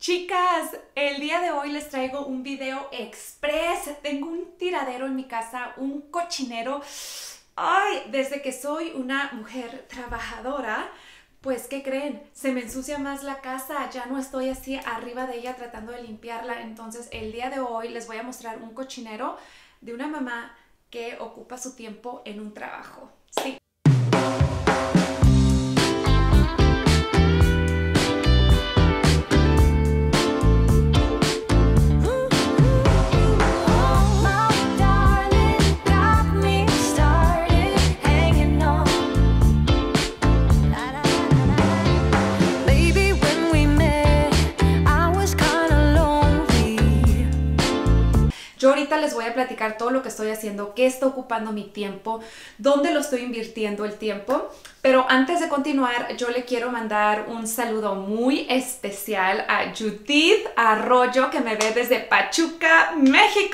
Chicas, el día de hoy les traigo un video express. Tengo un tiradero en mi casa, un cochinero. Ay, desde que soy una mujer trabajadora, pues ¿qué creen? Se me ensucia más la casa, ya no estoy así arriba de ella tratando de limpiarla. Entonces el día de hoy les voy a mostrar un cochinero de una mamá que ocupa su tiempo en un trabajo. Sí. Yo ahorita les voy a platicar todo lo que estoy haciendo, qué está ocupando mi tiempo, dónde lo estoy invirtiendo el tiempo. Pero antes de continuar, yo le quiero mandar un saludo muy especial a Judith Arroyo, que me ve desde Pachuca, México.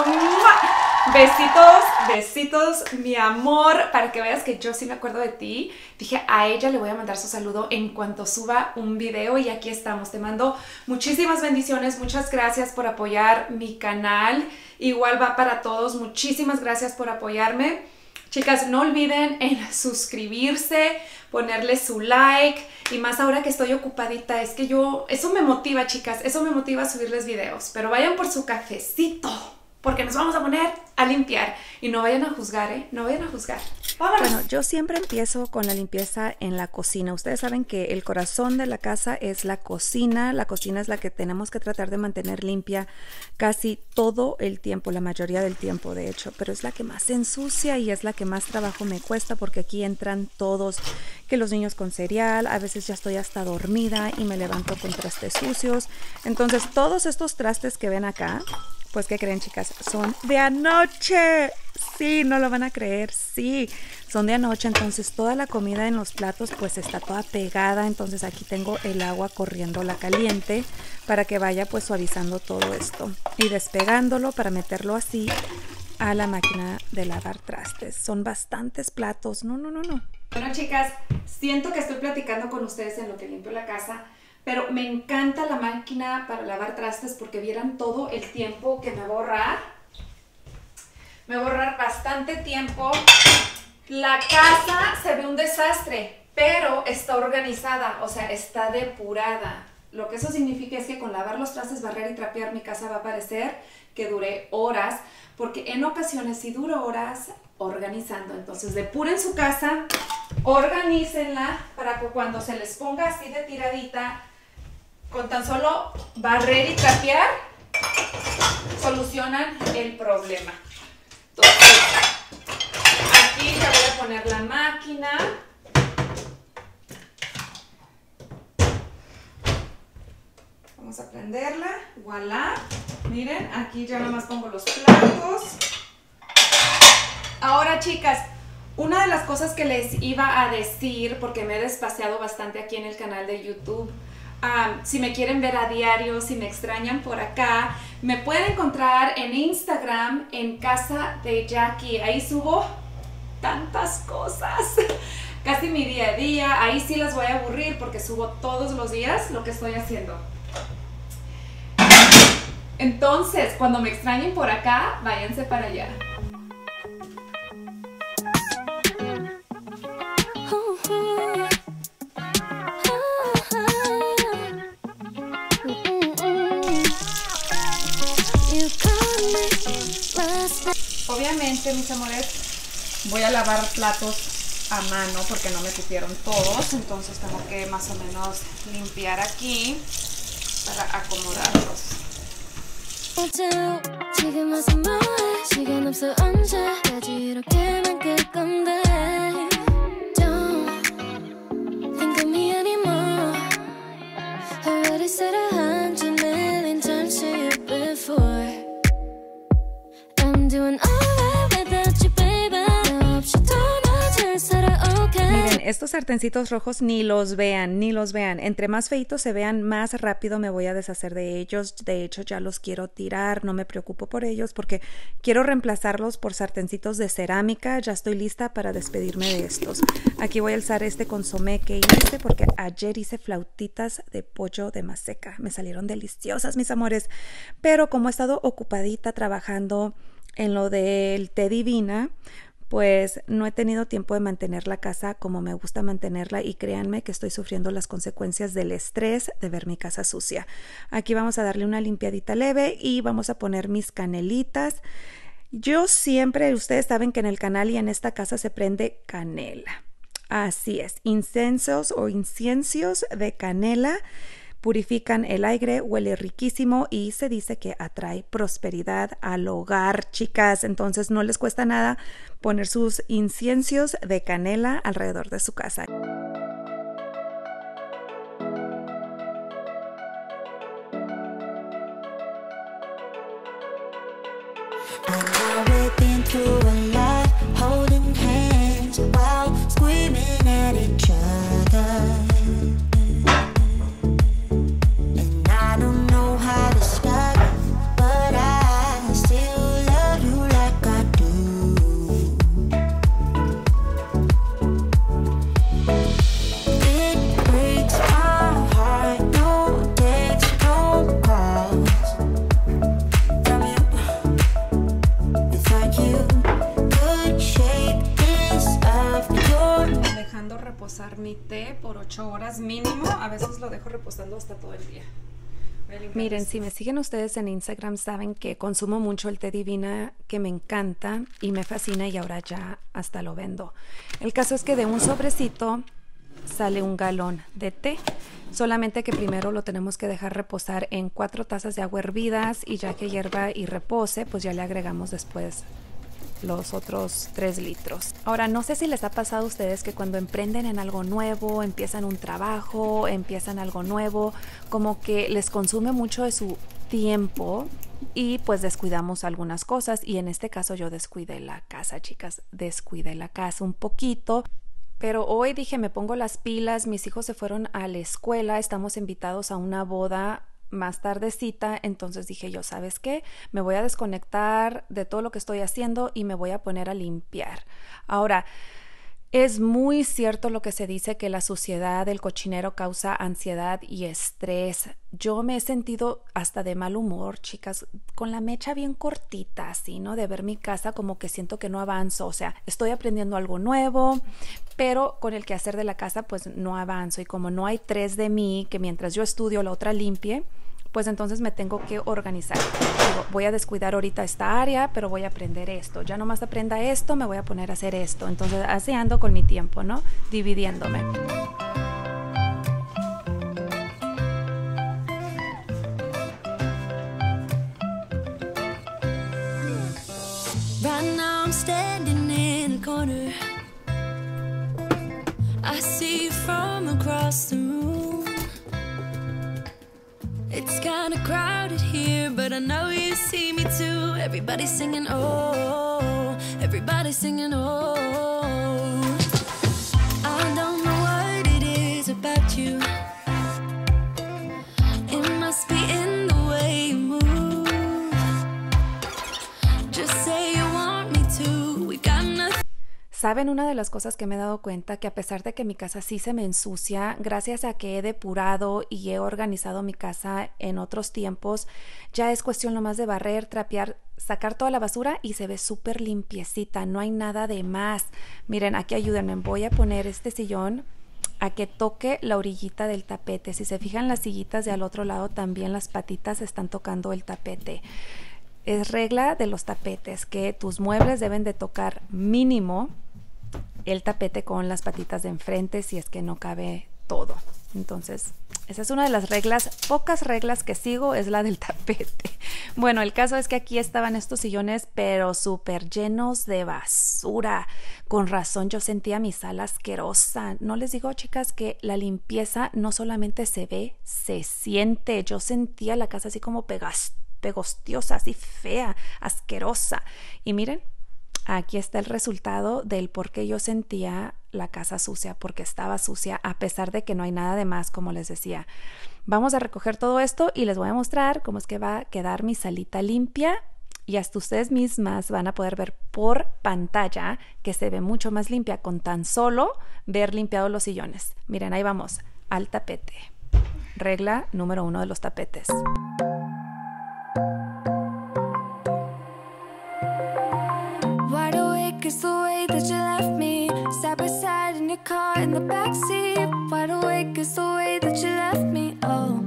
¡Mua! Besitos, besitos, mi amor, para que veas que yo sí me acuerdo de ti. Dije, a ella le voy a mandar su saludo en cuanto suba un video y aquí estamos. Te mando muchísimas bendiciones, muchas gracias por apoyar mi canal. Igual va para todos, muchísimas gracias por apoyarme. Chicas, no olviden en suscribirse, ponerle su like y más ahora que estoy ocupadita, es que eso me motiva, chicas, eso me motiva a subirles videos. Pero vayan por su cafecito, porque nos vamos a poner a limpiar y no vayan a juzgar, ¿eh? No vayan a juzgar. ¡Vámonos! Bueno, yo siempre empiezo con la limpieza en la cocina. Ustedes saben que el corazón de la casa es la cocina. La cocina es la que tenemos que tratar de mantener limpia casi todo el tiempo, la mayoría del tiempo de hecho. Pero es la que más se ensucia y es la que más trabajo me cuesta porque aquí entran todos, que los niños con cereal, a veces ya estoy hasta dormida y me levanto con trastes sucios. Entonces todos estos trastes que ven acá, pues ¿qué creen, chicas? Son de anoche. Sí, no lo van a creer, sí, son de anoche, entonces toda la comida en los platos pues está toda pegada, entonces aquí tengo el agua corriendo la caliente para que vaya pues suavizando todo esto y despegándolo para meterlo así a la máquina de lavar trastes. Son bastantes platos, no. Bueno, chicas, siento que estoy platicando con ustedes en lo que limpio la casa, pero me encanta la máquina para lavar trastes porque vieran todo el tiempo que me va a ahorrar. Me va a ahorrar bastante tiempo. La casa se ve un desastre, pero está organizada, o sea, está depurada. Lo que eso significa es que con lavar los trastes, barrer y trapear mi casa va a parecer que duré horas, porque en ocasiones sí duro horas organizando. Entonces depuren su casa, organícenla para que cuando se les ponga así de tiradita, con tan solo barrer y trapear, solucionan el problema. Entonces, aquí ya voy a poner la máquina. Vamos a prenderla. Voilà. Miren, aquí ya nomás pongo los platos. Ahora, chicas, una de las cosas que les iba a decir, porque me he despaciado bastante aquí en el canal de YouTube, si me quieren ver a diario, si me extrañan por acá, me pueden encontrar en Instagram en Casa de Jackie. Ahí subo tantas cosas, casi mi día a día. Ahí sí las voy a aburrir porque subo todos los días lo que estoy haciendo. Entonces, cuando me extrañen por acá, váyanse para allá. Obviamente, mis amores, voy a lavar platos a mano porque no me cupieron todos, entonces tengo que más o menos limpiar aquí para acomodarlos. Miren, estos sartencitos rojos ni los vean, ni los vean. Entre más feitos se vean, más rápido me voy a deshacer de ellos. De hecho, ya los quiero tirar, no me preocupo por ellos porque quiero reemplazarlos por sartencitos de cerámica. Ya estoy lista para despedirme de estos. Aquí voy a alzar este consomé que hice porque ayer hice flautitas de pollo de maseca. Me salieron deliciosas, mis amores. Pero como he estado ocupadita trabajando en lo del té divina, pues no he tenido tiempo de mantener la casa como me gusta mantenerla y créanme que estoy sufriendo las consecuencias del estrés de ver mi casa sucia. Aquí vamos a darle una limpiadita leve y vamos a poner mis canelitas. Yo siempre, ustedes saben que en el canal y en esta casa se prende canela. Así es, inciensos de canela. Purifican el aire, huele riquísimo y se dice que atrae prosperidad al hogar, chicas. Entonces no les cuesta nada poner sus inciensos de canela alrededor de su casa. Reposar mi té por 8 horas mínimo. A veces lo dejo reposando hasta todo el día. Miren, si me siguen ustedes en Instagram saben que consumo mucho el té divina, que me encanta y me fascina y ahora ya hasta lo vendo. El caso es que de un sobrecito sale un galón de té, solamente que primero lo tenemos que dejar reposar en 4 tazas de agua hervidas y ya que hierva y repose, pues ya le agregamos después los otros 3 litros. Ahora, no sé si les ha pasado a ustedes que cuando emprenden en algo nuevo, empiezan un trabajo, empiezan algo nuevo, como que les consume mucho de su tiempo y pues descuidamos algunas cosas y en este caso yo descuidé la casa, chicas, descuidé la casa un poquito. Pero hoy dije, me pongo las pilas, mis hijos se fueron a la escuela, estamos invitados a una boda más tardecita, entonces dije yo, ¿sabes qué? Me voy a desconectar de todo lo que estoy haciendo y me voy a poner a limpiar. Ahora, es muy cierto lo que se dice que la suciedad del cochinero causa ansiedad y estrés. Yo me he sentido hasta de mal humor, chicas, con la mecha bien cortita, así, ¿no? De ver mi casa como que siento que no avanzo, o sea, estoy aprendiendo algo nuevo, pero con el quehacer de la casa pues no avanzo y como no hay 3 de mí, que mientras yo estudio la otra limpie, pues entonces me tengo que organizar. Digo, voy a descuidar ahorita esta área, pero voy a aprender esto. Ya nomás aprenda esto, me voy a poner a hacer esto. Entonces así ando con mi tiempo, ¿no? Dividiéndome. Right now I'm standing in the corner. I see you from across the room. It's kinda crowded here, but I know you see me too. Everybody's singing, oh, everybody's singing, oh. I don't know what it is about you. It must be in the way you move. Just say you want me to. We got nothing. ¿Saben? Una de las cosas que me he dado cuenta que a pesar de que mi casa sí se me ensucia, gracias a que he depurado y he organizado mi casa en otros tiempos, ya es cuestión nomás de barrer, trapear, sacar toda la basura y se ve súper limpiecita, no hay nada de más. Miren, aquí ayúdenme, voy a poner este sillón a que toque la orillita del tapete. Si se fijan las sillitas de al otro lado, también las patitas están tocando el tapete. Es regla de los tapetes que tus muebles deben de tocar mínimo el tapete con las patitas de enfrente si es que no cabe todo. Entonces, esa es una de las reglas, pocas reglas que sigo es la del tapete. Bueno, el caso es que aquí estaban estos sillones, pero súper llenos de basura. Con razón yo sentía mi sala asquerosa. No les digo, chicas, que la limpieza no solamente se ve, se siente. Yo sentía la casa así como pegostiosa, así fea, asquerosa. Y miren, aquí está el resultado del por qué yo sentía la casa sucia porque estaba sucia, a pesar de que no hay nada de más, como les decía. Vamos a recoger todo esto y les voy a mostrar cómo es que va a quedar mi salita limpia. Y hasta ustedes mismas van a poder ver por pantalla que se ve mucho más limpia con tan solo ver limpiado los sillones. Miren, ahí vamos, al tapete. Regla número 1 de los tapetes. Wide awake is the way that you left me. Side by side in your car in the backseat. Wide awake is the way that you left me. Oh.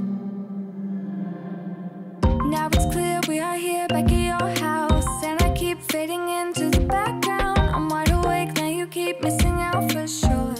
Now it's clear we are here back at your house, and I keep fading into the background. I'm wide awake now, you keep missing out for sure.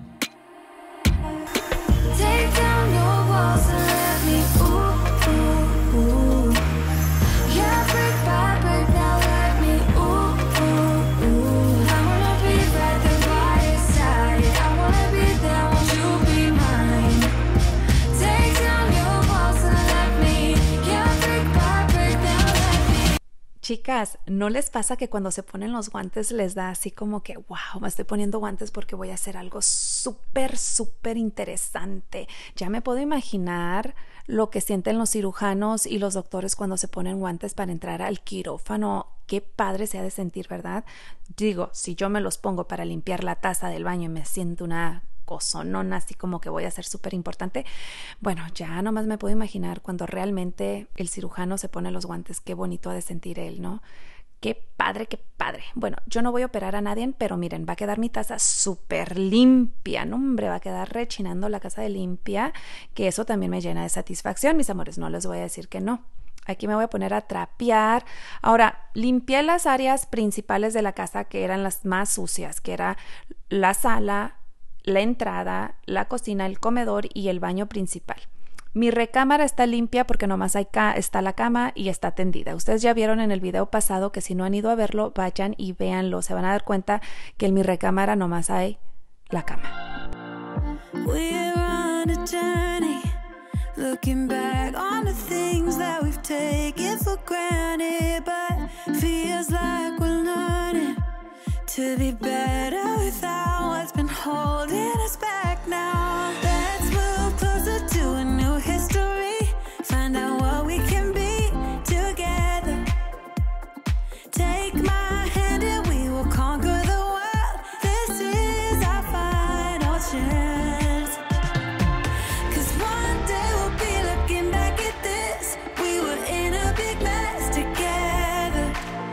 Take down your walls and let me ooh, ooh, ooh. Yeah, brick by brick now, let me ooh, ooh, ooh. I wanna be right there by your side. I wanna be there, won't you be mine? Take down your walls and let me. Yeah, brick by brick now, let me. Chicas, ¿no les pasa que cuando se ponen los guantes les da así como que, wow, me estoy poniendo guantes porque voy a hacer algo súper, súper interesante? Ya me puedo imaginar lo que sienten los cirujanos y los doctores cuando se ponen guantes para entrar al quirófano. Qué padre se ha de sentir, ¿verdad? Digo, si yo me los pongo para limpiar la taza del baño y me siento una cosonona, así como que voy a ser súper importante. Bueno, ya nomás me puedo imaginar cuando realmente el cirujano se pone los guantes, qué bonito ha de sentir él, ¿no? Qué padre, qué padre. Bueno, yo no voy a operar a nadie, pero miren, va a quedar mi taza súper limpia, no hombre, va a quedar rechinando la casa de limpia, que eso también me llena de satisfacción, mis amores, no les voy a decir que no. Aquí me voy a poner a trapear. Ahora, limpié las áreas principales de la casa que eran las más sucias, que era la sala, la entrada, la cocina, el comedor y el baño principal. Mi recámara está limpia porque nomás está la cama y está tendida. Ustedes ya vieron en el video pasado que si no han ido a verlo, vayan y véanlo. Se van a dar cuenta que en mi recámara nomás hay la cama. We're on a journey, looking back on the things that we've taken for granted, but feels like we're learning to be better without what's been holding us back now. Let's move closer to a new history, find out what we can be together. Take my hand and we will conquer the world. This is our final chance. 'Cause one day we'll be looking back at this. We were in a big mess together.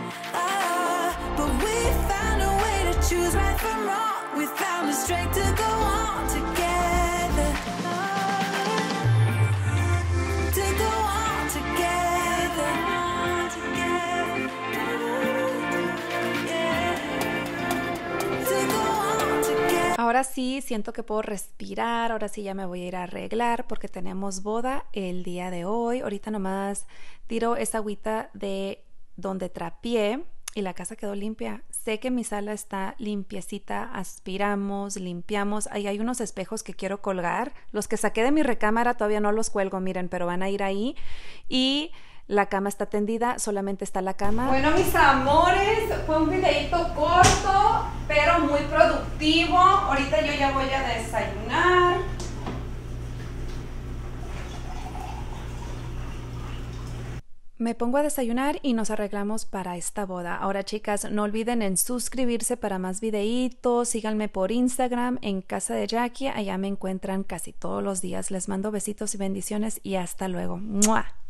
But we found a way to choose right from wrong. We found the strength to go on together. To go on together. Yeah. To go on together. Ahora sí, siento que puedo respirar, ahora sí ya me voy a ir a arreglar porque tenemos boda el día de hoy. Ahorita nomás tiro esa agüita de donde trapié y la casa quedó limpia. Sé que mi sala está limpiecita, aspiramos, limpiamos. Ahí hay unos espejos que quiero colgar. Los que saqué de mi recámara todavía no los cuelgo, miren, pero van a ir ahí. Y la cama está tendida, solamente está la cama. Bueno, mis amores, fue un videito corto, pero muy productivo. Ahorita yo ya voy a desayunar. Me pongo a desayunar y nos arreglamos para esta boda. Ahora, chicas, no olviden en suscribirse para más videitos. Síganme por Instagram en Casa de Jackie. Allá me encuentran casi todos los días. Les mando besitos y bendiciones y hasta luego. ¡Mua!